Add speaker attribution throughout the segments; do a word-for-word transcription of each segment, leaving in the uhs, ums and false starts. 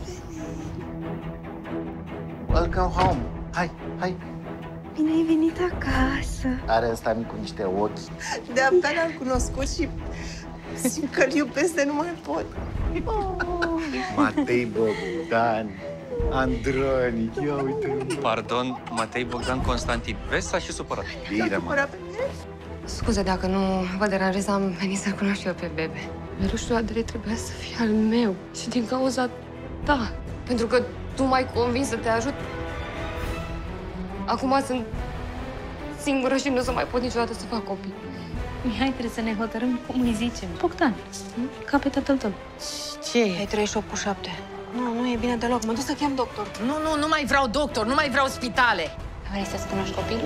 Speaker 1: venit! Welcome home! Hai, hai!
Speaker 2: Bine ai venit acasă!
Speaker 1: Are ăsta mic cu niște ochi.
Speaker 3: De-abia l-am cunoscut și simt că-l iubesc de nu mai pot.
Speaker 1: Oh. Matei Bogdan, Andronic, ia uite.
Speaker 4: Pardon, Matei Bogdan Constantin. Vezi, s-a și supărat.
Speaker 1: Bine, mă.
Speaker 2: Scuze dacă nu vă deranjez, am venit să-l cunosc și eu pe Bebe. Melușul Adele trebuia să fie al meu și din cauza ta. Pentru că tu m-ai convins să te ajut. Acum sunt singură și nu o să mai pot niciodată să fac copii.
Speaker 5: Mihai, trebuie să ne hotărâm cum îi zicem. Bogdan, ca pe tatăl tău.
Speaker 3: Ce?
Speaker 2: Ai treizeci și opt cu șapte. Nu, nu e bine deloc. Mă duc să chem doctor.
Speaker 3: Nu, nu, nu mai vreau doctor, nu mai vreau spitale.
Speaker 2: Vrei să-ți cunoști copilul?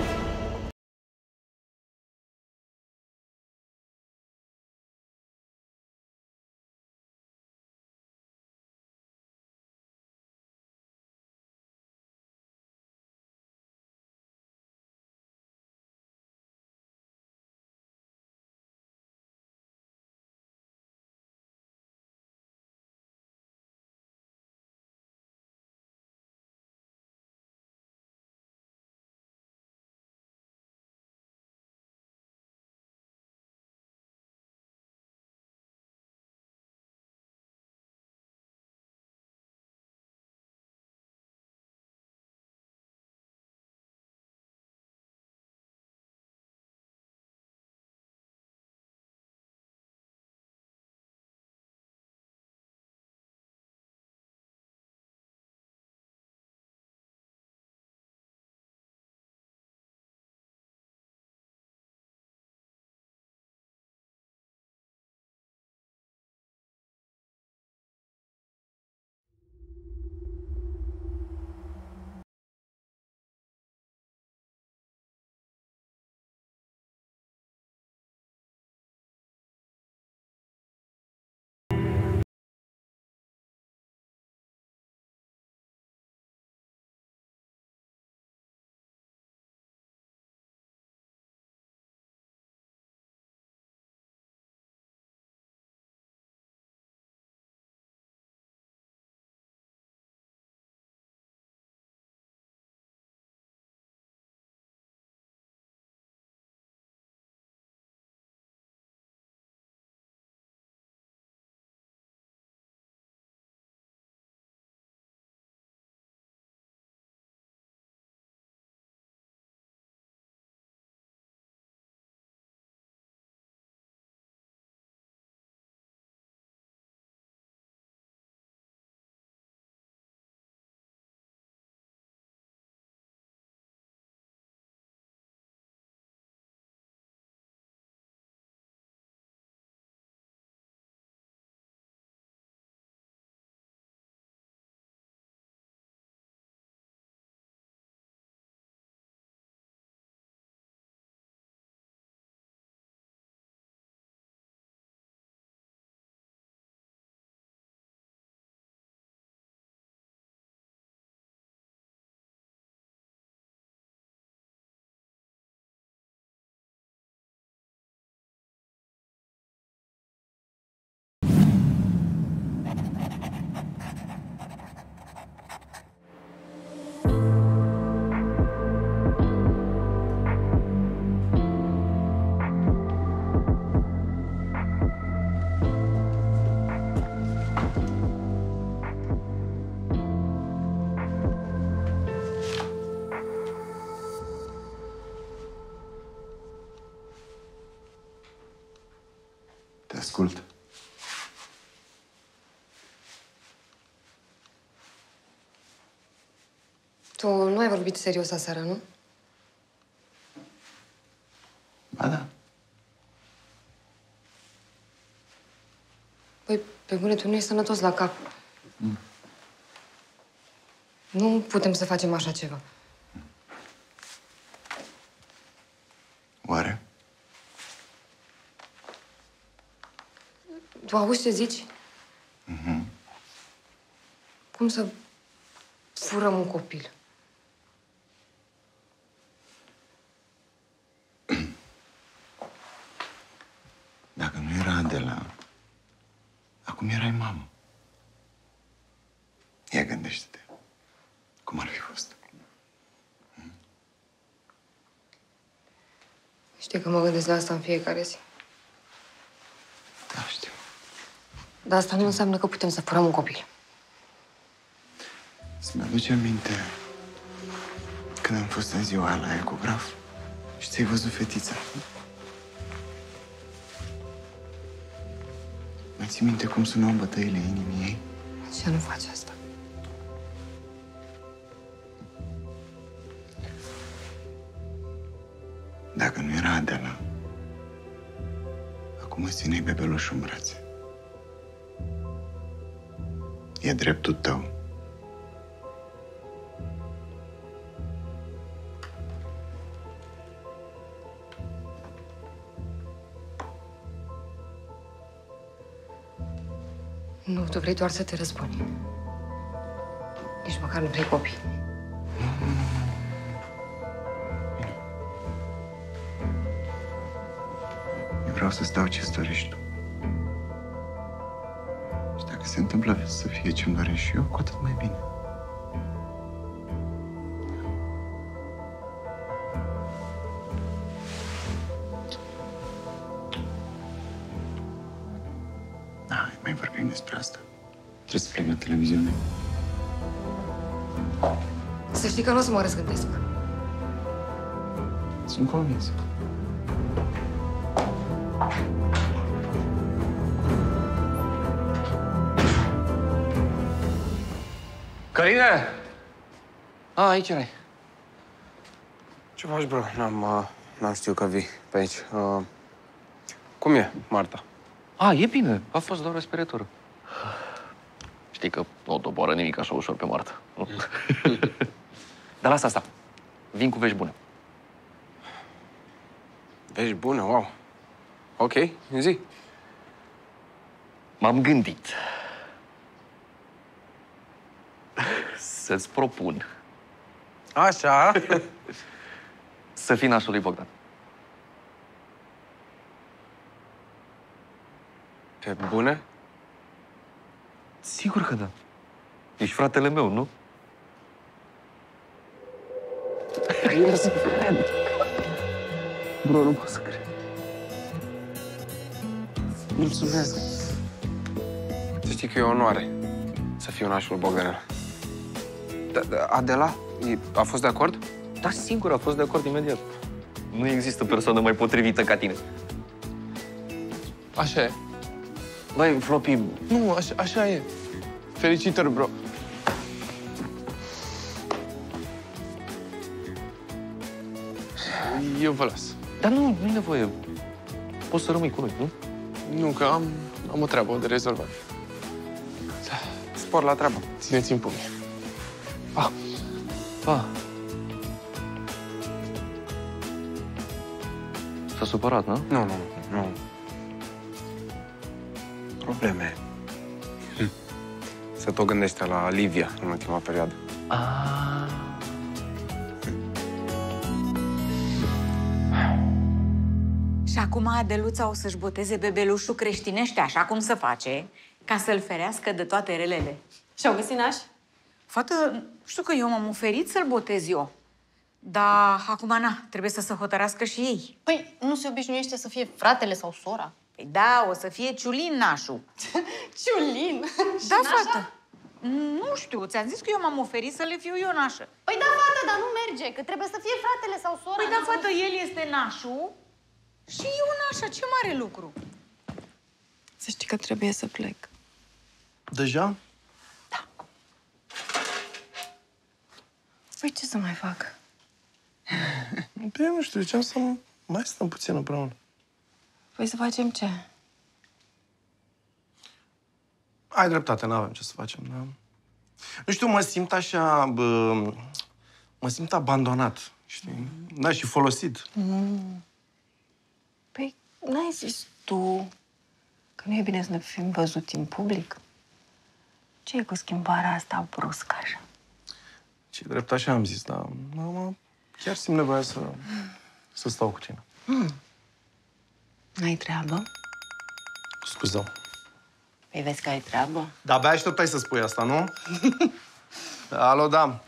Speaker 1: Te ascult.
Speaker 2: Tu nu ai vorbit serios aseară, nu?
Speaker 1: Ba da.
Speaker 2: Păi, pe bune, tu nu ești sănătos la cap. Mm. Nu putem să facem așa ceva.
Speaker 1: Oare?
Speaker 2: Tu auzi ce zici?
Speaker 1: Mhm.
Speaker 2: Cum să furăm un copil?
Speaker 1: Dacă nu era Adela, acum erai mamă. Ia gândește-te. Cum ar fi fost?
Speaker 2: Știi că mă gândesc la asta în fiecare zi.
Speaker 1: Da, știu.
Speaker 2: Dar asta nu înseamnă că putem să furăm un copil.
Speaker 1: Să-mi aduce aminte când am fost în ziua la ecograf și ți-ai văzut fetița. Mai ții minte cum sunau bătăile inimii ei?
Speaker 2: Ce nu faci asta?
Speaker 1: Dacă nu era Adela, acum îți țineai bebelușul în brațe. E dreptul tău.
Speaker 2: Nu, tu vrei doar să te răzbuni. Nici măcar nu vrei copii.
Speaker 1: Eu vreau să stau ce-ți dorești tu. Și dacă se întâmplă să fie ce-mi doresc și eu, cu atât mai bine. Da, mai vorbim despre asta. Trebuie să plec la televiziune.
Speaker 2: Să știi că nu o să mă răzgândesc.
Speaker 1: Sunt convins.
Speaker 4: Căline! A, aici erai.
Speaker 6: Ce faci, bro? N-am, uh, n-am știut că vii pe aici. Uh, cum e, Marta?
Speaker 4: A, e bine. A fost doar respiratoră. Știi că nu doboară nimic așa ușor pe Marta. Dar lasă asta. Vin cu vești bune.
Speaker 6: Vești bune, wow. Ok, zi.
Speaker 4: M-am gândit să-ți propun
Speaker 6: Așa.
Speaker 4: să fii nașul lui Bogdan.
Speaker 6: Pe bune?
Speaker 4: Sigur că da. Ești fratele meu, nu?
Speaker 6: Nu să cred. Bro, nu pot să cred. Mulțumesc. Să știi că e o onoare să fiu nașul Bogdan. Da, da, Adela e- a fost de acord?
Speaker 4: Da, sigur, a fost de acord imediat. Nu există persoană mai potrivită ca tine.
Speaker 6: Așa e.
Speaker 4: Băi, Floppy,
Speaker 6: Nu, așa, așa e. Felicitări, bro. Eu vă las.
Speaker 4: dar nu, nu e nevoie. Poți să rămâi cu noi, nu?
Speaker 6: Nu, că am, am o treabă de rezolvat. Spor la treabă. Țineți-mi pumni.
Speaker 4: Pa! Pa! S-a supărat, nu?
Speaker 6: Nu, nu, nu. Probleme. Hm. Se tot gândește la Livia în ultima perioadă.
Speaker 4: Ah.
Speaker 7: Și acum Adeluța o să-și boteze bebelușul creștinește, așa cum se face, ca să-l ferească de toate relele.
Speaker 8: Și-au găsit naș?
Speaker 7: Fată, știu că eu m-am oferit să-l botez eu. Dar acum, na, trebuie să se hotărască și ei.
Speaker 8: Păi, nu se obișnuiește să fie fratele sau sora?
Speaker 7: Păi da, o să fie Ciulin nașul.
Speaker 8: Ciulin!
Speaker 7: Da, fată. Nu știu, ți-am zis că eu m-am oferit să le fiu eu nașă.
Speaker 8: Păi da, fată, dar nu merge, că trebuie să fie fratele sau sora.
Speaker 7: Păi da, fată, el este nașul și eu nașa. Ce mare lucru.
Speaker 8: Să știi că trebuie să plec.
Speaker 9: Deja?
Speaker 2: Păi ce să mai fac?
Speaker 9: Păi nu știu, ziceam să mai stăm puțin împreună.
Speaker 2: Păi să facem ce?
Speaker 9: Ai dreptate, n-avem ce să facem, da? Nu știu, mă simt așa... Bă, mă simt abandonat, știi? Da, și folosit.
Speaker 2: Mm. Păi n-ai zis tu că nu e bine să ne fim văzuti în public? Ce e cu schimbarea asta bruscă așa?
Speaker 9: Ce drept, așa am zis, dar mă, chiar simt nevoia să, să stau cu tine.
Speaker 2: Mm. N-ai treabă?
Speaker 9: Scuză.
Speaker 8: Păi vezi că ai treabă?
Speaker 9: Dar abia așteptai să spui asta, nu? Alo, da.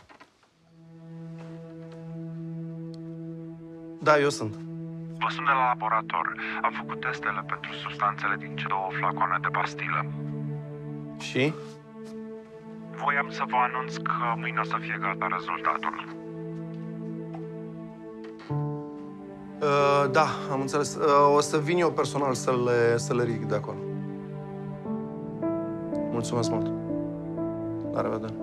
Speaker 9: Da, eu sunt.
Speaker 10: Vă sunt de la laborator. Am făcut testele pentru substanțele din cele două flacoane de pastilă.
Speaker 9: Și?
Speaker 10: Voiam să vă anunț că mâine o să fie gata rezultatul.
Speaker 9: Uh, da, am înțeles. Uh, o să vin eu personal să le, să le ridic de acolo. Mulțumesc mult. La revedere.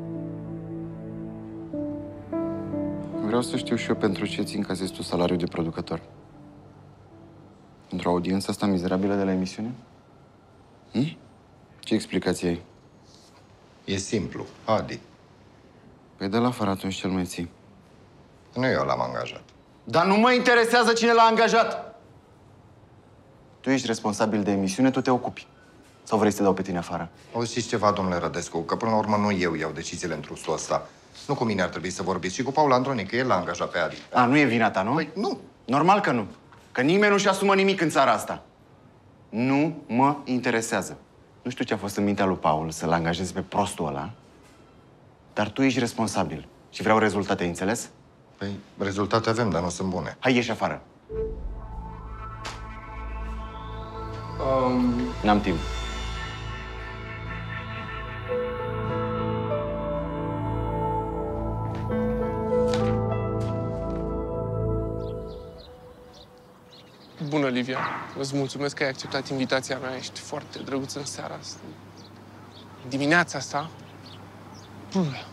Speaker 1: Vreau să știu și eu pentru ce ți încasezi tu salariul de producător. Pentru audiența asta mizerabilă de la emisiune? Hm? Ce explicație ai?
Speaker 11: E simplu. Adi.
Speaker 1: Păi de la afară atunci cel mai ții.
Speaker 11: Nu eu l-am angajat.
Speaker 1: Dar nu mă interesează cine l-a angajat! Tu ești responsabil de emisiune, tu te ocupi. Sau vrei să te dau pe tine afară?
Speaker 11: Auziți ceva, domnule Rădescu, că până la urmă nu eu iau deciziile în trustul ăsta. Nu cu mine ar trebui să vorbiți, ci cu Paul Andronic, că el l-a angajat pe Adi.
Speaker 1: A, nu e vina ta, nu?
Speaker 11: Păi, nu.
Speaker 1: Normal că nu. Că nimeni nu-și asumă nimic în țara asta. Nu mă interesează. Nu știu ce a fost în mintea lui Paul să-l angajezi pe prostul ăla, dar tu ești responsabil și vreau rezultate, ai înțeles?
Speaker 11: Păi, rezultate avem, dar nu sunt bune.
Speaker 1: Hai, ieși afară.
Speaker 9: Um...
Speaker 1: N-am timp.
Speaker 6: Bună, Livia. Îți mulțumesc că ai acceptat invitația mea. Ești foarte drăguț în seara asta. Dimineața asta... Uf.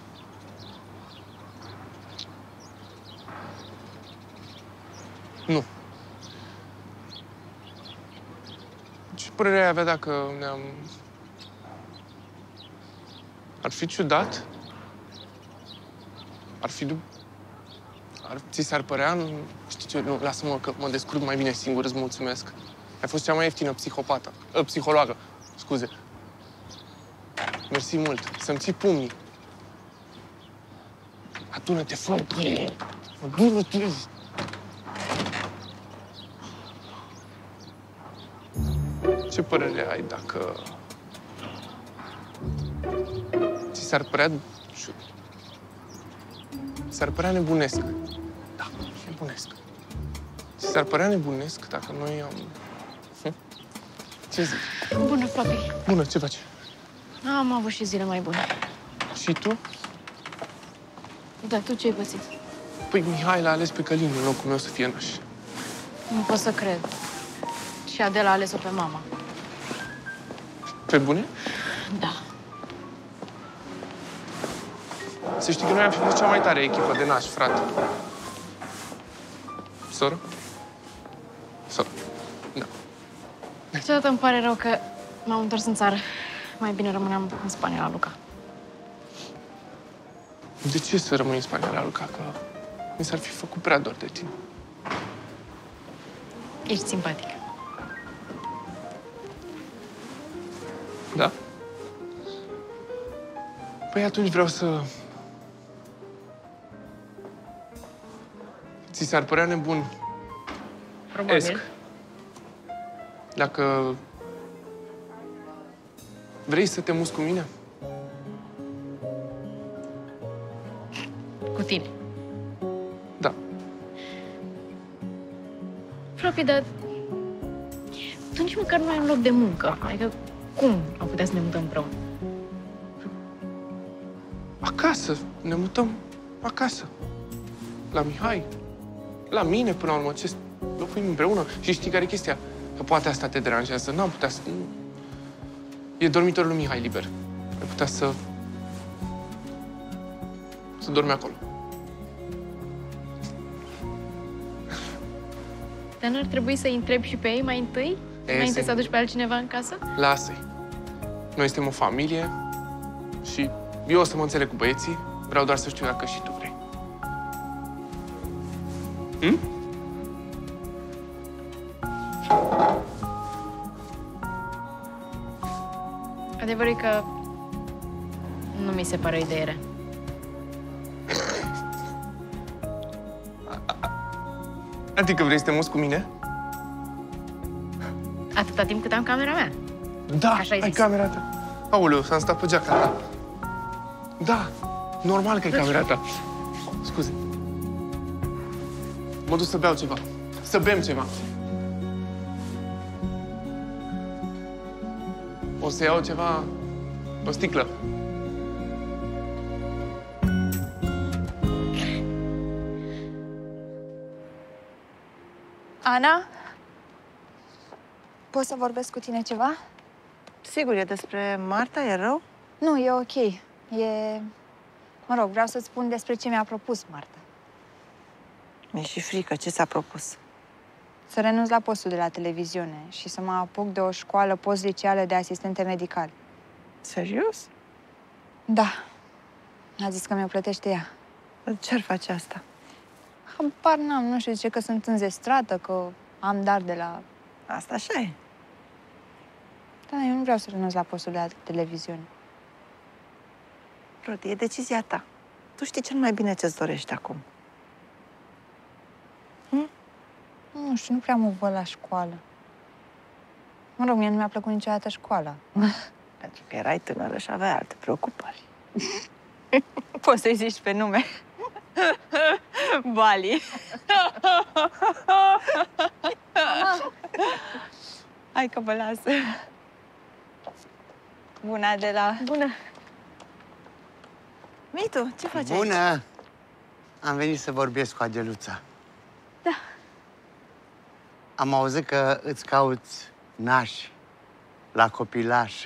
Speaker 6: Nu. Ce părere ai avea dacă ne-am... Ar fi ciudat? Ar fi... Ar, ți s-ar părea? Nu, știi ce? Nu, lasă-mă că mă descurc mai bine singur, îți mulțumesc. Ai fost cea mai ieftină psihopată. Uh, psihologă, scuze. Mersi mult. Să-mi ții pumnii. Adună-te, fă bine. Adună-te. Ce părere ai dacă... Ți s-ar părea... S-ar părea nebunesc. Da, nebunesc. Ți s-ar părea nebunesc dacă noi am... Hm? Ce zici?
Speaker 8: Bună, Floppy.
Speaker 6: Bună, ce faci?
Speaker 8: Am avut și zile mai bune.
Speaker 6: Și tu?
Speaker 8: Dar tu ce ai pățit?
Speaker 6: Păi Mihai l-a ales pe Călin în locul meu să fie naș.
Speaker 8: Nu pot să cred. Și Adela a ales-o pe mama.
Speaker 6: Pe bune?
Speaker 8: Da.
Speaker 6: Să știi că noi am fi fost cea mai tare echipă de nași, frate. Soră? Soră. Da.
Speaker 8: Câteodată îmi pare rău că m-am întors în țară. Mai bine rămâneam în Spania la Luca.
Speaker 6: De ce să rămâi în Spania la Luca? Că mi s-ar fi făcut prea dor de tine.
Speaker 8: Ești simpatic.
Speaker 6: Da? Păi atunci vreau să... Ți s-ar părea nebun?
Speaker 8: Probabil.
Speaker 6: Esc. Dacă... Vrei să te muți cu mine?
Speaker 8: Cu tine.
Speaker 6: Da.
Speaker 8: Floppy, dar... tu nici măcar nu ai un loc de muncă. Adică, cum am putea să ne mutăm împreună?
Speaker 6: Acasă. Ne mutăm acasă. La Mihai. La mine, până la urmă. Ce locuim împreună. Și știi care e chestia? Că poate asta te deranjează. N-am putea să... E dormitorul lui Mihai liber. Ai putea să... să dormi acolo.
Speaker 8: Dar n-ar trebui să-i întrebi și pe ei mai întâi?
Speaker 6: E,
Speaker 8: Înainte
Speaker 6: se...
Speaker 8: să aduci pe altcineva în casă?
Speaker 6: Lasă-i. Noi suntem o familie și eu o să mă înțeleg cu băieții. Vreau doar să știu dacă și tu vrei. Hm?
Speaker 8: Adevărul e că nu mi se pare o idee rea.
Speaker 6: Adică vrei să te muți cu mine?
Speaker 8: Atâta timp cât am camera mea.
Speaker 6: Da,
Speaker 5: Așa ai
Speaker 6: ai
Speaker 5: zis.
Speaker 6: camera ta. Aoleu, s-a stat pe geaca ta. Da, normal că e camera ta. Scuze. Mă duc să beau ceva. Să bem ceva. O să iau ceva, o sticlă.
Speaker 12: Ana? Pot să vorbesc cu tine ceva?
Speaker 3: Sigur, e despre Marta? E rău?
Speaker 12: Nu, e ok. E... Mă rog, vreau să-ți spun despre ce mi-a propus Marta.
Speaker 3: Mi-e și frică. Ce ți-a propus?
Speaker 12: Să renunț la postul de la televiziune și să mă apuc de o școală post-liceală de asistente medicale.
Speaker 3: Serios?
Speaker 12: Da. A zis că mi-o plătește ea.
Speaker 3: Ce-ar face asta?
Speaker 12: Habar n-am, nu știu, zice că sunt înzestrată, că am dar de la...
Speaker 3: Asta așa e.
Speaker 12: Da, eu nu vreau să renunț la postul de la televiziune.
Speaker 3: Rodi, e decizia ta. Tu știi cel mai bine ce-ți dorești acum. Hm?
Speaker 12: Nu știu, nu prea mă văd la școală. Mă rog, mie nu mi-a plăcut niciodată școala.
Speaker 3: Pentru că erai tânără și aveai alte preocupări.
Speaker 12: Poți să-i zici pe nume. Bali. Hai că vă lasă. Bună, Adela.
Speaker 8: Bună.
Speaker 3: Mitu, ce faci aici?
Speaker 13: Bună! Am venit să vorbesc cu Adeluța.
Speaker 8: Da.
Speaker 13: Am auzit că îți cauți nași la copilaș.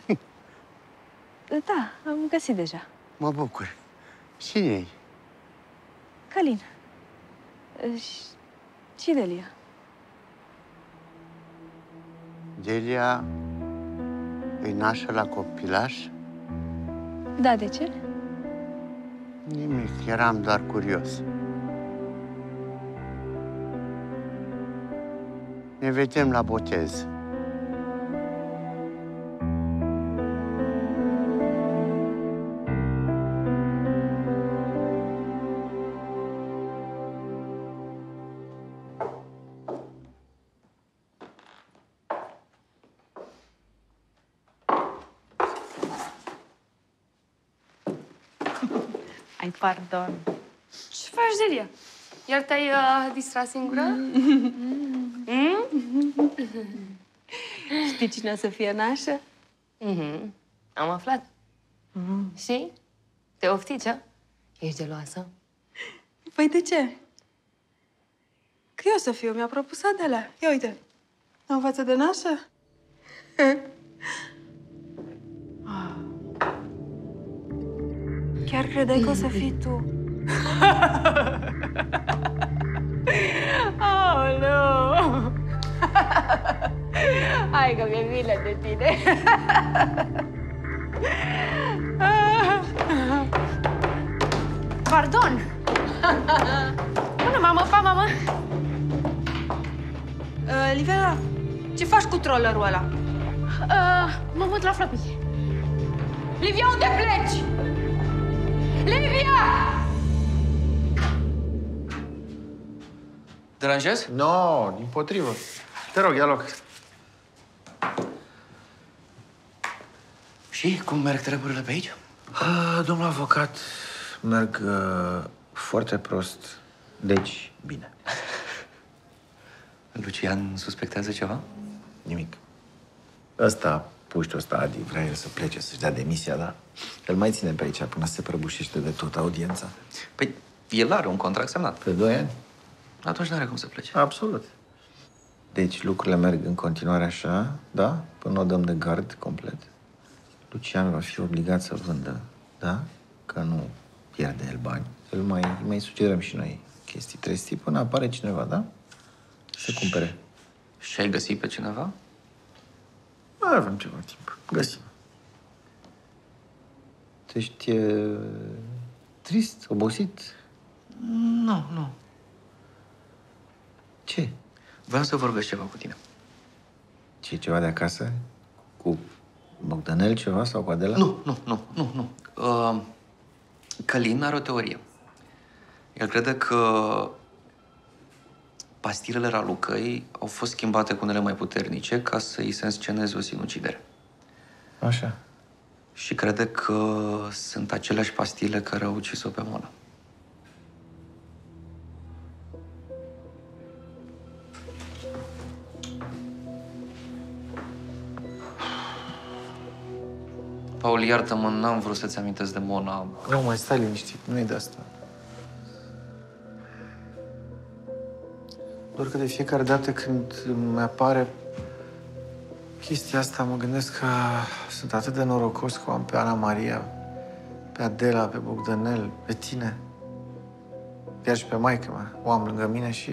Speaker 8: Da, am găsit deja.
Speaker 13: Mă bucur. Cine-i?
Speaker 8: Călin. Și, și Delia.
Speaker 13: Delia îi nașă la copilaș?
Speaker 8: Da, de ce?
Speaker 13: Nimic, eram doar curios. Ne vedem la botez.
Speaker 8: Ai pardon.
Speaker 2: Ce faci, Delia? Iar te-ai uh, distrat singură? Mm?
Speaker 8: Știi cine o să fie nașă?
Speaker 2: Mm-hmm. Am aflat. Mm. Și? Te oftici, a? Ești geloasă?
Speaker 14: Păi de ce? Că eu să fiu, mi-a propus Adela. Ia uite, în față de nașă. Chiar credeai că o să fii tu?
Speaker 8: Aoleu! Hai că mi-e milă de tine.
Speaker 2: Pardon! Bună, mamă, pa, mamă!
Speaker 14: Uh, Livia, ce faci cu trollerul ăla?
Speaker 2: Uh, mă mut la Floppy. Livia, unde pleci? Livia!
Speaker 4: Deranjez?
Speaker 9: Nu, no, dimpotrivă. Te rog, ia loc.
Speaker 4: Și cum merg treburile pe aici?
Speaker 15: Uh, domnul avocat, merg uh, foarte prost, deci bine.
Speaker 4: Lucian suspectează ceva?
Speaker 15: Nimic. Ăsta, puștul ăsta, Adi, vrea el să plece, să-și dea demisia, dar îl mai ține pe aici până se prăbușește de tot audiența.
Speaker 4: Păi, el are un contract semnat.
Speaker 15: Pe doi ani?
Speaker 4: Atunci n-are cum să plece.
Speaker 15: Absolut. Deci lucrurile merg în continuare așa, da? Până o dăm de gard complet. Lucian va fi obligat să vândă, da? Că nu pierde el bani. Îl mai, mai sugerăm și noi chestii trestii până apare cineva, da? Să cumpere.
Speaker 4: Și ai găsit pe cineva?
Speaker 15: Mai avem ceva timp. Găsim. Tu ești e, trist, obosit?
Speaker 4: Nu, nu.
Speaker 15: Ce?
Speaker 4: Vreau să vorbesc ceva cu tine.
Speaker 15: Ce, ceva de acasă? Cu Bogdanel ceva sau cu Adela?
Speaker 4: Nu, nu, nu, nu, nu. Uh, Călin are o teorie. El crede că pastilele Ralucăi au fost schimbate cu unele mai puternice ca să îi se însceneze o sinucidere.
Speaker 15: Așa.
Speaker 4: Și crede că sunt aceleași pastile care au ucis-o pe Mona. Paul, iartă-mă, n-am vrut să-ți amintesc de Mona.
Speaker 15: Nu, mai stai liniștit, nu-i de asta. Doar că de fiecare dată când îmi apare chestia asta, mă gândesc că sunt atât de norocos că o am pe Ana Maria, pe Adela, pe Bogdanel, pe tine. Chiar și pe maică mea. O am lângă mine și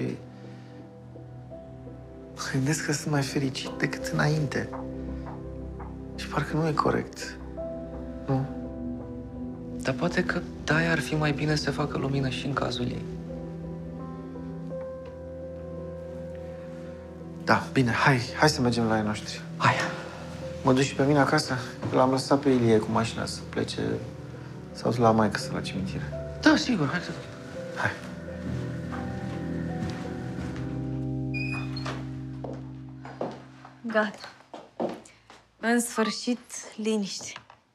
Speaker 15: mă gândesc că sunt mai fericit decât înainte. Și parcă nu e corect. Nu?
Speaker 4: Dar poate că de-aia ar fi mai bine să facă lumină și în cazul ei.
Speaker 15: Da, bine, hai, hai să mergem la ei noștri.
Speaker 4: Hai.
Speaker 15: Mă duci și pe mine acasă? L-am lăsat pe Ilie cu mașina să plece sau la maică să la cimitir.
Speaker 4: Da, sigur, hai să duc.
Speaker 15: Hai.
Speaker 5: Gata. În sfârșit, liniște.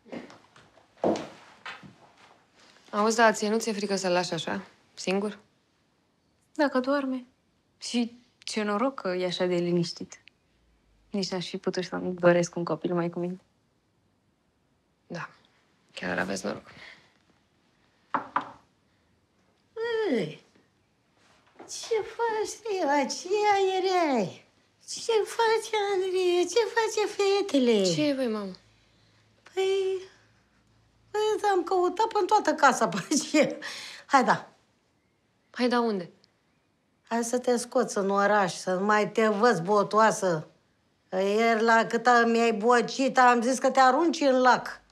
Speaker 2: Auzi, da, ție nu ți-e frică să-l lași așa, singur?
Speaker 5: Dacă doarme. Și ce noroc că e așa de liniștit. Nici n-aș fi putut să-mi doresc un copil mai cu mine.
Speaker 2: Da, chiar aveți noroc.
Speaker 16: Ei, ce faci, Ria? Ce aierai? Ce face, Andrei? Ce face fetele?
Speaker 2: Ce e, băi, mamă?
Speaker 16: Păi... Păi, am căutat până toată casa pe aceea. Hai, da.
Speaker 2: Hai, da, unde?
Speaker 16: Hai să te scoți în oraș, să nu mai te văd botoasă. Că ieri, la cât mi-ai bocit, am zis că te arunci în lac.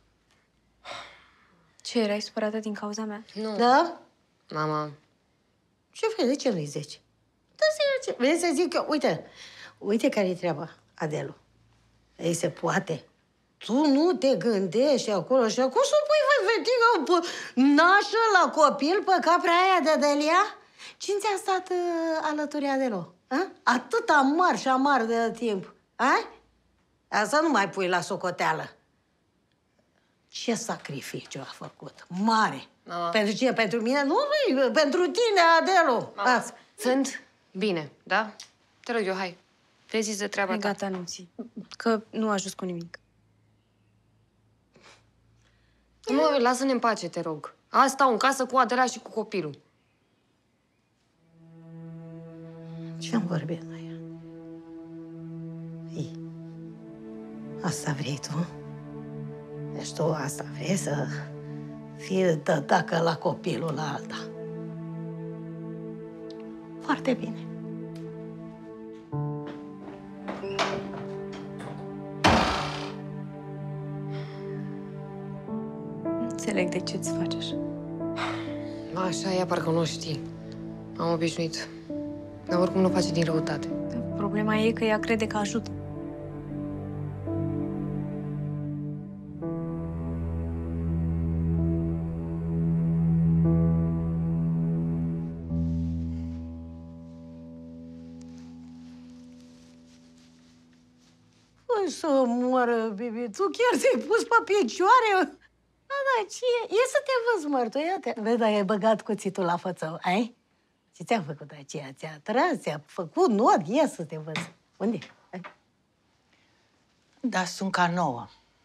Speaker 5: Ce, erai supărată din cauza mea?
Speaker 2: Nu.
Speaker 16: Da?
Speaker 2: Mama.
Speaker 16: Ce vrei? De ce nu-i zici? Da, ce vrei să zic eu? Uite, uite care-i treaba, Adelu. Ei, se poate. Tu nu te gândești acolo și acum să pui fetică nașă la copil pe capra aia de Delia? Cine ți-a stat uh, alături, Adelu? A? Atât amar și amar de timp. Ai? Asta nu mai pui la socoteală. Ce sacrificiu a făcut? Mare.
Speaker 2: Mama.
Speaker 16: Pentru ce? Pentru mine? Nu, pentru tine, Adelu.
Speaker 2: Mama, sunt bine, da? Te rog eu, hai. Vezi de treaba
Speaker 5: Hai,
Speaker 2: ta.
Speaker 5: gata, nu-ți. Că nu a ajuns cu nimic.
Speaker 2: Mă, lasă-ne în pace, te rog. Asta stau în casă cu Adela și cu copilul.
Speaker 16: Ce-am vorbit noi? Ei, asta vrei tu? Deci tu asta vrei să fii tătacă la copilul la alta. Foarte bine.
Speaker 5: Înțeleg de ce ți faci așa.
Speaker 2: Așa e, parcă nu știi. Am obișnuit. Dar oricum nu face din răutate.
Speaker 5: Problema e că ea crede că ajută.
Speaker 16: O să moară, Bibi. Tu chiar ți-ai pus pe picioare? Da, da, ce e? Ia să te văz, mărtuiate. Vezi, dar ai băgat cuțitul la fățău, ai? Ce ți-a făcut aceea? Ți-a tras, ți-a făcut nod? Ia să te văz. Unde? Hai. Da, sunt ca nouă.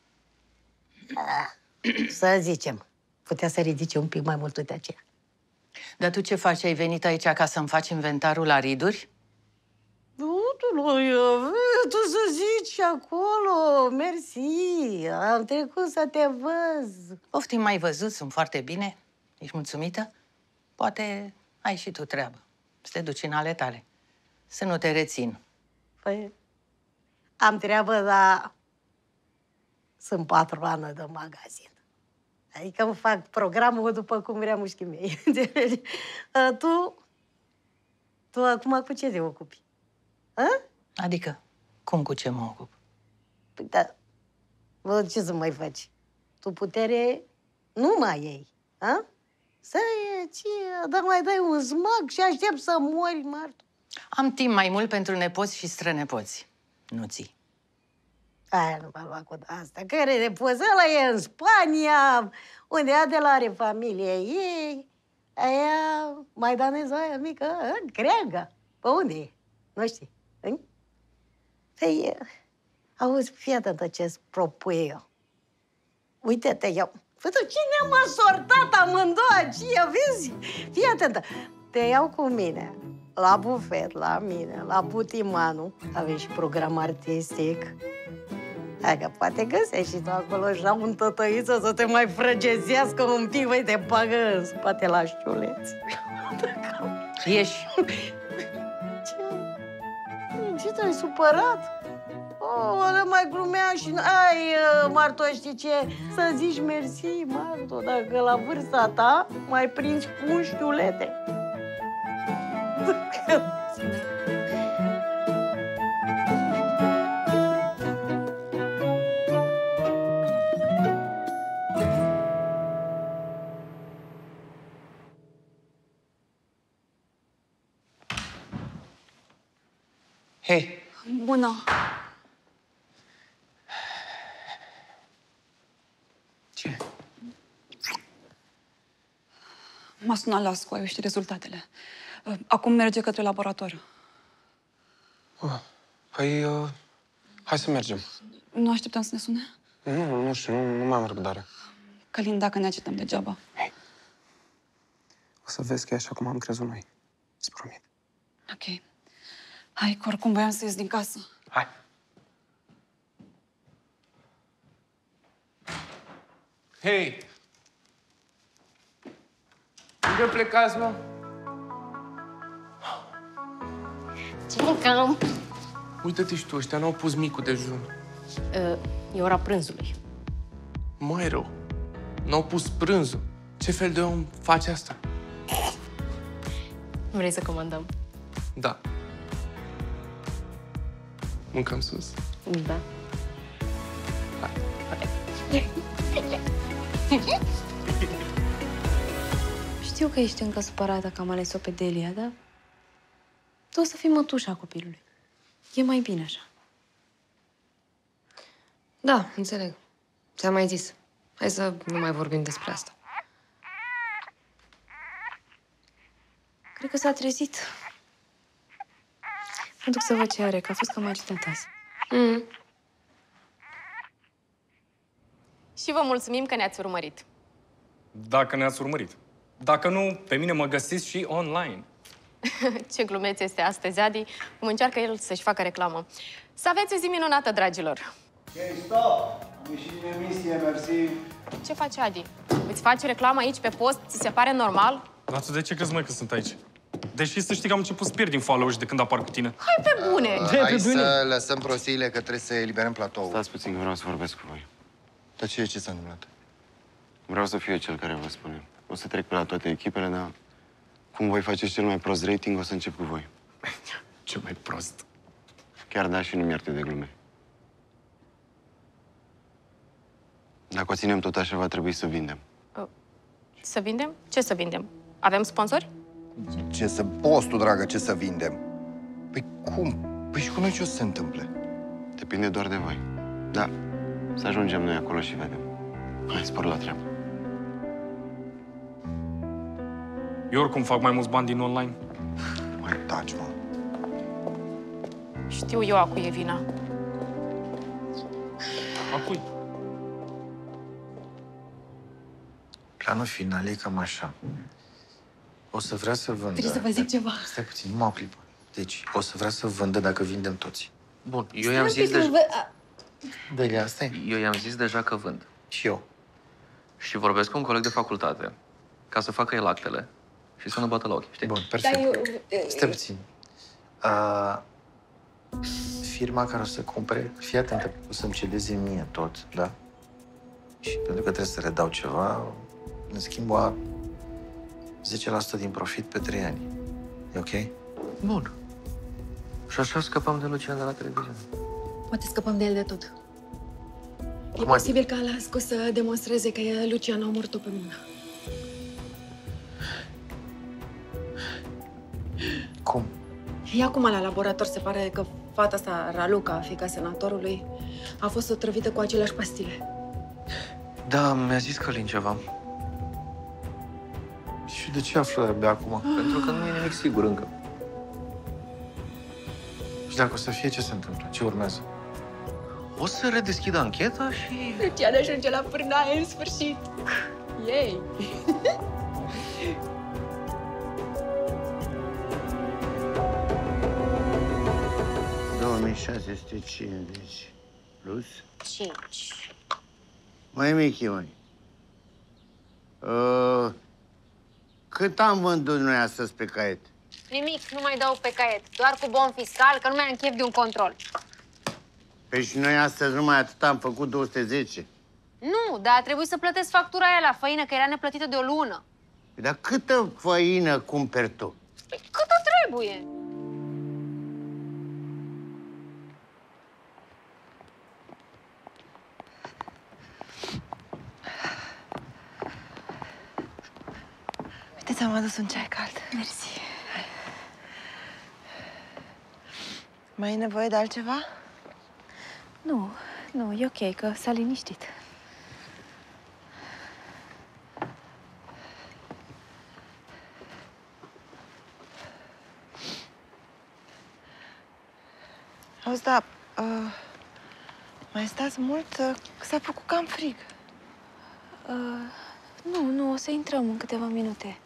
Speaker 16: Să zicem. Putea să ridice un pic mai mult, uite aceea.
Speaker 3: Dar tu ce faci? Ai venit aici ca să-mi faci inventarul la riduri?
Speaker 16: Nu, tu nu tu să zici acolo. Mersi. Am trecut să te văz.
Speaker 3: Oftim, mai văzut, sunt foarte bine. Ești mulțumită? Poate ai și tu treabă. Să te duci în ale tale. Să nu te rețin.
Speaker 16: Păi, am treabă, dar sunt patroană de magazin. Adică îmi fac programul după cum vrea mușchii mei. tu, tu acum cu ce te ocupi? A?
Speaker 3: Adică, cum cu ce mă ocup?
Speaker 16: Păi, da, bă, ce să mai faci? Tu putere nu mai ai, a? Să e, ce, dar mai dai un smag și aștept să mori, Martu.
Speaker 3: Am timp mai mult pentru nepoți și strănepoți. Nu ții.
Speaker 16: Aia nu m-a luat cu asta. Care de poză? Ăla e în Spania, unde Adela are familie ei. Aia, maidaneză aia mică, în Creanga. Pe unde e? Nu știi? În? Păi, auzi, fii atentă ce-ți propun eu. Uite-te, eu... Fă-te, cine m-a sortat amândouă aceea, vezi? Fii atentă. Te iau cu mine la bufet, la mine, la Butimanu. Avem și program artistic. Hai că poate găsești și tu acolo așa un tătăiță să te mai frăgezească un pic, băi, te bagă în spate la știuleț.
Speaker 3: Ieși.
Speaker 16: Ce? Ce te-ai supărat? Oh, ăla mai glumea și... Ai, Marto, știi ce? Să zici mersi, Marto, dacă la vârsta ta mai prinzi cu un știulete.
Speaker 6: Hei!
Speaker 14: Bună!
Speaker 6: Ce?
Speaker 14: M-a sunat la școală, eu știi rezultatele. Acum merge către laborator.
Speaker 6: Oh, păi, uh, hai să mergem.
Speaker 14: Nu așteptăm să ne sune?
Speaker 6: Nu, nu știu, nu, nu mai am răbdare.
Speaker 14: Călin, dacă ne agităm degeaba.
Speaker 6: Hei, o să vezi că e așa cum am crezut noi. Îți promit.
Speaker 14: Ok. Hai, că oricum voiam să ies din casă.
Speaker 6: Hai. Hei! Unde plecați, mă?
Speaker 2: Ce cam?
Speaker 6: Uită-te și tu, ăștia n-au pus micul dejun.
Speaker 2: E ora prânzului.
Speaker 6: Mai rău. N-au pus prânzul. Ce fel de om face asta?
Speaker 2: Vrei să comandăm?
Speaker 6: Da. Mâncăm sus.
Speaker 2: Da.
Speaker 5: Știu că ești încă supărată că am ales-o pe Delia, dar tu o să fii mătușa copilului. E mai bine așa.
Speaker 2: Da, înțeleg. Ți-am mai zis. Hai să nu mai vorbim despre asta.
Speaker 5: Cred că s-a trezit. Mă duc să văd ce are, că a fost cam agitat azi.
Speaker 2: Mm.
Speaker 17: Și vă mulțumim că ne-ați urmărit.
Speaker 18: Dacă ne-ați urmărit. Dacă nu, pe mine mă găsiți și online.
Speaker 17: Ce glumeț este astăzi, Adi. Cum încearcă el să-și facă reclamă. Să aveți o zi minunată, dragilor.
Speaker 19: Ok, stop! Am ieșit din emisie, mersi.
Speaker 17: Ce faci, Adi? Îți faci reclamă aici pe post? Ți se pare normal?
Speaker 18: Dar tu de ce crezi, măi, că sunt aici? Deși să știi că am început să pierd din followers de când apar cu tine.
Speaker 17: Hai pe bune!
Speaker 11: Uh, hai să lăsăm prostiile că trebuie să eliberăm platoul.
Speaker 1: Stați puțin, vreau să vorbesc cu voi.
Speaker 11: Dar ce, ce s-a întâmplat?
Speaker 1: Vreau să fiu eu cel care vă spune. O să trec pe la toate echipele, dar cum voi faceți cel mai prost rating, o să încep cu voi.
Speaker 18: Cel mai prost.
Speaker 1: Chiar da și nu-mi ierte de glume. Dacă o ținem tot așa, va trebui să vindem.
Speaker 17: Să vindem? Ce să vindem? Avem sponsori?
Speaker 11: Ce să... Postul, dragă, ce să vindem? Păi cum? Păi și cu noi ce o să se întâmple?
Speaker 1: Depinde doar de voi. Da, să ajungem noi acolo și vedem. Hai, spor la treabă.
Speaker 18: Eu oricum fac mai mulți bani din online.
Speaker 11: Mai taci, mă.
Speaker 17: Știu eu a cui e vina.
Speaker 18: A cui?
Speaker 15: Planul final e cam așa. O să vrea să vândă...
Speaker 14: Trebuie să vă zic ceva.
Speaker 15: Stai puțin, numai o clipă. Deci, o să vrea să vândă dacă vindem toți.
Speaker 4: Bun, eu i-am zis deja...
Speaker 15: Delia, asta e?
Speaker 4: Eu i-am zis deja că vând.
Speaker 15: Și eu.
Speaker 4: Și vorbesc cu un coleg de facultate ca să facă el actele și să nu bată la ochi, știi?
Speaker 15: Bun, perfect. Eu... Stai puțin. Uh, firma care o să cumpere, fii atentă, o să-mi cedeze mie tot, da? Și pentru că trebuie să redau ceva, în schimb, a zece la sută din profit pe trei ani. E ok?
Speaker 4: Bun. Și așa scăpăm de Lucian de la televiziune.
Speaker 8: Poate scăpăm de el de tot. E
Speaker 15: Cum
Speaker 8: posibil ca Alasco să demonstreze că Lucian a omorât-o pe mână.
Speaker 15: Cum?
Speaker 8: E acum la laborator, se pare că fata asta, Raluca, fiica senatorului,
Speaker 14: A fost otrăvită cu aceleași pastile.
Speaker 4: Da, mi-a zis Călin ceva.
Speaker 15: Și de ce află abia acum?
Speaker 4: Pentru că nu e nimic sigur încă.
Speaker 15: Și dacă o să fie, ce se întâmplă? Ce urmează?
Speaker 4: O să redeschid ancheta și...
Speaker 14: Lucian ajunge la pârnaie în sfârșit. Yay!
Speaker 13: două mii șase sute cincizeci plus...
Speaker 16: Cinci.
Speaker 13: Mai mici, măi. Uh, cât am vândut noi astăzi pe caiet?
Speaker 2: Nimic, nu mai dau pe caiet. Doar cu bon fiscal, că nu mai am chef de un control.
Speaker 13: Păi și noi astăzi numai atât am făcut două sute zece.
Speaker 2: Nu, dar a trebuit să plătesc factura aia la făină, că era neplătită de o lună.
Speaker 13: Păi dar câtă făină cumperi tu?
Speaker 2: Păi câtă trebuie?
Speaker 20: Uite, ți-am adus un ceai cald.
Speaker 14: Mersi.
Speaker 20: Mai e nevoie de altceva?
Speaker 5: Nu, nu, e ok, că s-a liniștit.
Speaker 20: Auzi, da, uh, mai stați mult? Uh, s-a făcut cam frig.
Speaker 5: Uh, nu, nu, o să intrăm în câteva minute.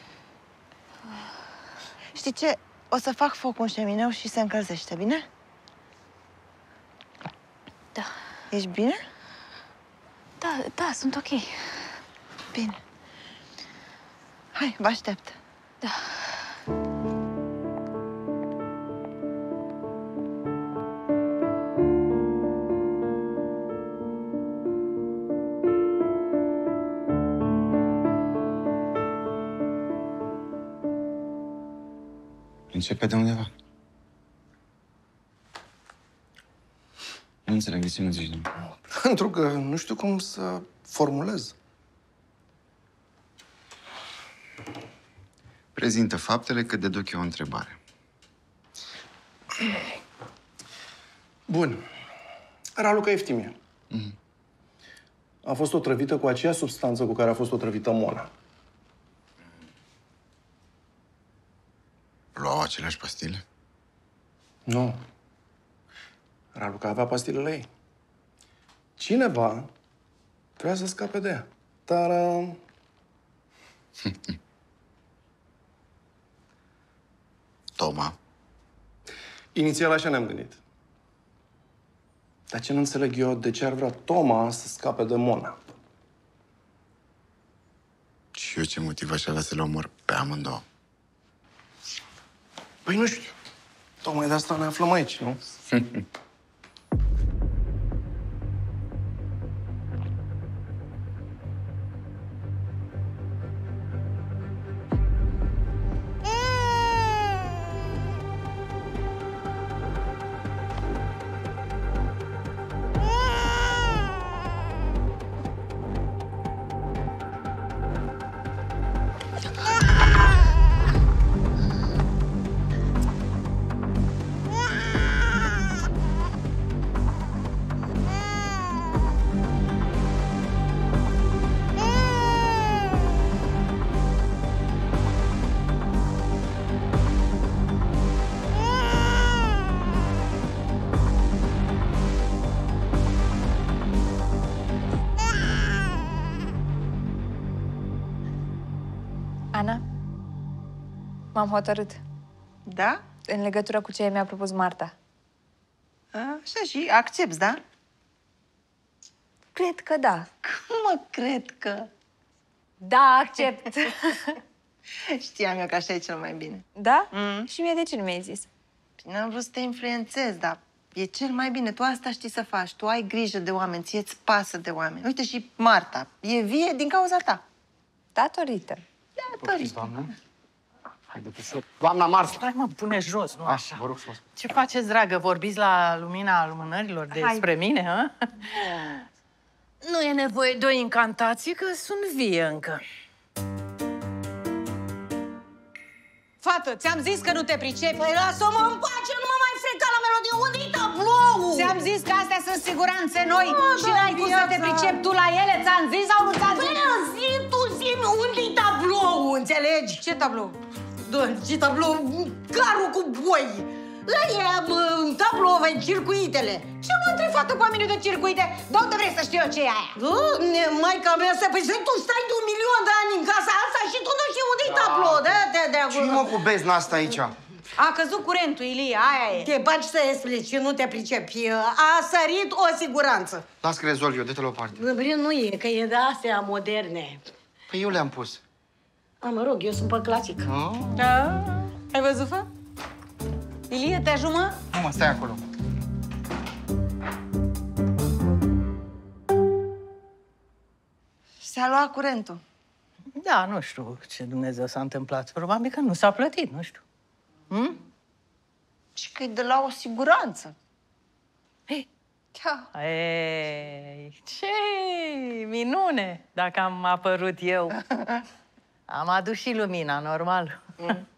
Speaker 20: Știi ce? O să fac foc în șemineu și se încălzește, bine?
Speaker 5: Da.
Speaker 20: Ești bine?
Speaker 5: Da, da, sunt ok.
Speaker 20: Bine. Hai, vă aștept.
Speaker 5: Da.
Speaker 1: Începe de undeva. Nu înțeleg de ce nu zici nimic.
Speaker 9: Pentru că nu știu cum să formulez.
Speaker 1: Prezintă faptele că deduc eu o întrebare.
Speaker 9: Bun. Raluca Eftimie.
Speaker 1: Mm.
Speaker 9: A fost otrăvită cu aceeași substanță cu care a fost otrăvită Mona.
Speaker 1: Luau aceleași pastile?
Speaker 9: Nu. Raluca avea pastilele ei. Cineva trebuia să scape de ea. Dar...
Speaker 1: Toma.
Speaker 9: Inițial așa ne-am gândit. Dar ce nu înțeleg eu, de ce ar vrea Toma să scape de Mona?
Speaker 1: Și eu ce motiv aș avea să le omor pe amândouă?
Speaker 9: Păi nu știu. Tocmai de asta ne aflăm aici, nu?
Speaker 12: Ana, m-am hotărât.
Speaker 20: Da?
Speaker 12: În legătură cu ce mi-a propus Marta.
Speaker 20: Așa, și accepți, da?
Speaker 12: Cred că da.
Speaker 20: Cum mă cred că?
Speaker 12: Da, accept.
Speaker 20: Știam eu că așa e cel mai bine.
Speaker 12: Da? Mm. Și mie de ce nu mi-ai zis?
Speaker 20: N-am vrut să te influențez, dar e cel mai bine. Tu asta știi să faci. Tu ai grijă de oameni, ție-ți pasă de oameni. Uite și Marta. E vie din cauza ta.
Speaker 12: Datorită.
Speaker 20: Datorită.
Speaker 13: Haideți să... Doamna Mars!
Speaker 3: Stai, mă, pune jos, nu așa.
Speaker 13: Vă rog frumos.
Speaker 3: Ce faceți, dragă? Vorbiți la lumina lumânărilor despre
Speaker 20: Hai.
Speaker 3: mine, hă? Nu e nevoie de o incantație, că sunt vie încă.
Speaker 7: Fată, ți-am zis că nu te pricepi. Păi lasă-mă în pace, nu mă mai freca la melodie. Unde-i tablou? Ți-am zis că astea sunt siguranțe noi și n-ai cum să te pricepi tu la ele, ți-am zis sau nu ți-am zis?
Speaker 16: Păi, zi tu, zi-mi unde-i tablou, înțelegi?
Speaker 7: Ce tablou?
Speaker 16: Doamne, ce tablou? Carul cu boi! Ăia, tablou, vei circuitele.
Speaker 7: Ce mă întrebi, fată, pe mine de circuite? De unde vrei să știu eu ce e aia?
Speaker 16: Doamne, maica mea, să păi tu stai de un milion de ani în casa asta și tu nu știi unde-i tablou, da-te de acolo.
Speaker 9: Ce mă cu bezna asta aici?
Speaker 7: A căzut curentul, Ilie, aia e.
Speaker 16: Te bagi să explici și nu te pricepi. A sărit o siguranță.
Speaker 9: Las că rezolv eu, dă-te la o parte.
Speaker 16: Bine, nu e, că e de astea moderne.
Speaker 9: Păi eu le-am pus.
Speaker 16: A, mă rog, eu sunt pe clasic.
Speaker 9: Oh.
Speaker 7: Da? Ai văzut, fă? Ilie, te ajut, mă?
Speaker 9: Nu, mă, stai acolo.
Speaker 20: S-a luat curentul.
Speaker 3: Da, nu știu ce Dumnezeu s-a întâmplat. Probabil că nu s-a plătit, nu știu. Hm?
Speaker 20: Și că e de la o siguranță.
Speaker 3: Ei.
Speaker 20: Da.
Speaker 3: Ei, ce minune dacă am apărut eu. Am adus și lumina, normal. Mm.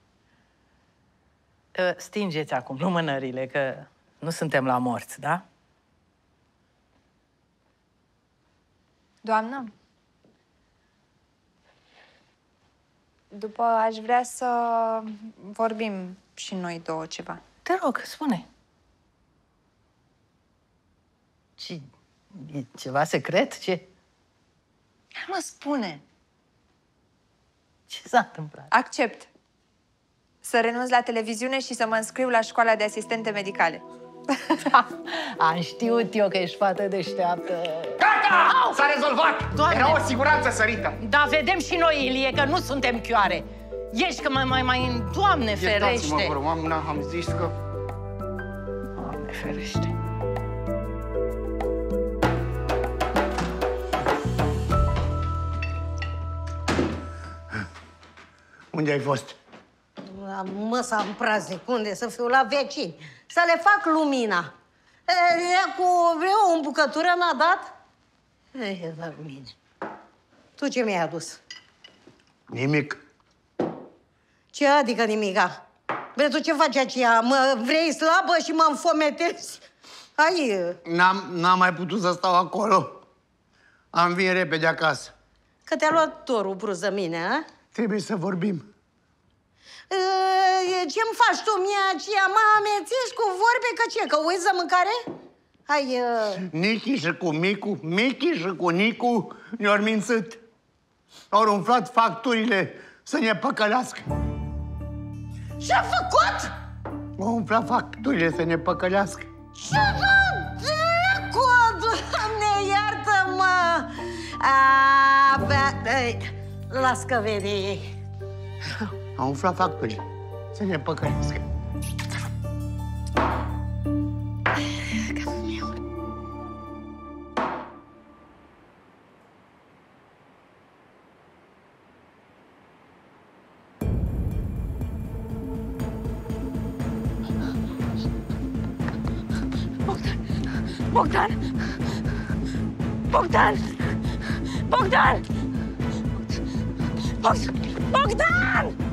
Speaker 3: Stingeți acum lumânările, că nu suntem la morți, da?
Speaker 12: Doamnă, după aș vrea să vorbim și noi două ceva.
Speaker 3: Te rog, spune. Ce, e ceva secret? Ce?
Speaker 20: Mă spune.
Speaker 3: Ce s-a întâmplat?
Speaker 12: Accept. Să renunț la televiziune și să mă înscriu la școala de asistente medicale.
Speaker 3: Am știut eu că ești fată deșteaptă.
Speaker 9: Gata! S-a rezolvat!
Speaker 3: Doamne.
Speaker 9: Era o siguranță sărită.
Speaker 3: Da, vedem și noi, Ilie, că nu suntem chioare. Ești că mai, mai, mai... Doamne ferește!
Speaker 9: Iertați-mă, vă rog, am, am zis că...
Speaker 3: Doamne ferește!
Speaker 13: Unde ai fost?
Speaker 16: La măsa în praznic, unde să fiu la vecini, să le fac lumina. E, cu vreo îmbucătură n-a dat? E, la mine. Tu ce mi-ai adus?
Speaker 13: Nimic.
Speaker 16: Ce adică nimica? Vrei tu ce faci aceea? Mă vrei slabă și mă înfometezi? Hai...
Speaker 13: N-am, n-am mai putut să stau acolo. Am vin repede acasă.
Speaker 16: Că te-a luat torul bruz de mine, a?
Speaker 13: Trebuie să vorbim.
Speaker 16: Ce-mi faci tu mie aceea? Mă amețești cu vorbe că ce? Că uiți de mâncare? Hai... Uh...
Speaker 13: Nichi și cu Micu, Michi și cu Nicu ne-au mințit. Au umflat facturile să ne păcălească.
Speaker 16: Ce-a făcut?
Speaker 13: Au umflat facturile să ne păcălească.
Speaker 16: Ce dracu, Doamne, iartă-mă! A, bă, las că vede ei.
Speaker 13: Au umflat facturile să ne păcălească.
Speaker 14: Bogdan! Bogdan! Bogdan! Bogdan! Bogdan!